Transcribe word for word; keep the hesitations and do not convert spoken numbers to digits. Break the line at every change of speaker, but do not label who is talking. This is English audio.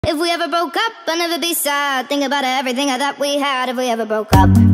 If we ever broke up, I'd never be sad. Think about everything I thought we had if we ever broke up.